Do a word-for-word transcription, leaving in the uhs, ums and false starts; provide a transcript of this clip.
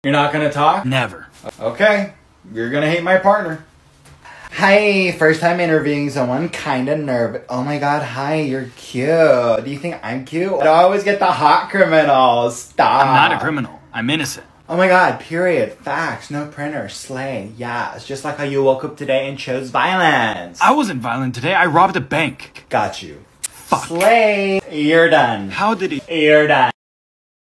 You're not gonna talk? Never. Okay, you're gonna hate my partner. Hi, first time interviewing someone, kinda nervous. Oh my god, hi, you're cute. Do you think I'm cute? I always get the hot criminals. Stop. I'm not a criminal. I'm innocent. Oh my god, period. Facts, no printer, slay. Yeah, it's just like how you woke up today and chose violence. I wasn't violent today. I robbed a bank. Got you. Fuck. Slay. You're done. How did he? You're done.